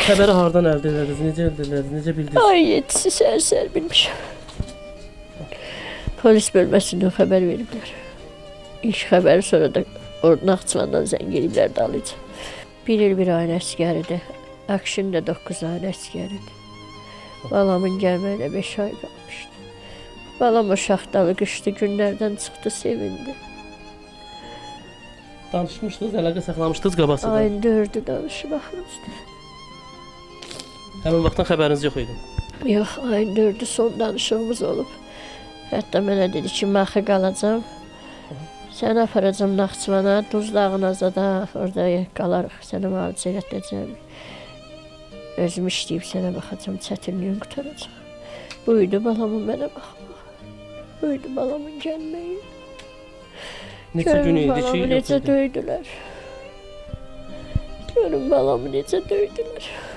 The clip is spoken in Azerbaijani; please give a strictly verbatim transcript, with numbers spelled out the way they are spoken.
Xəbəri hardan əldə edədiniz? Necə əldə edədiniz? Necə bildiniz? Ay yetisi səhər-səhər bilmişəm. Polis bölməsindən xəbər veriblər. İlk xəbəri sonra da oradan Naxçıvandan zəng eləyiblər dalıca. Bir il bir ayın əsgəridir. Akşin də doqquz ayın əsgəridir. Balamın gəlməyinə beş ay qalmışdı. Balam uşaqdalı qışdı, günlərdən çıxdı, sevindi. Danışmışdınız, əlaqə saxlamışdınız qabaqsıdan. Ayın dördü danışıb axırızdır. Həmin vaxtdan xəbəriniz yox idi? Yox, ayın dördü son danışığımız olub. Hətta mənə dedi ki, maxı qalacam. Səni aparacam Naxçıvana, Duzlağın azada, orada qalarıq, səni müalicə etəcəm. Özüm işləyib sənə baxacam, çətinliyin qutaracaq. Buydu balamın mənə baxmaq. Buydu balamın gəlməyi. Neçə gün idi ki, balamı necə döydülər. Görün balamı necə döydülər.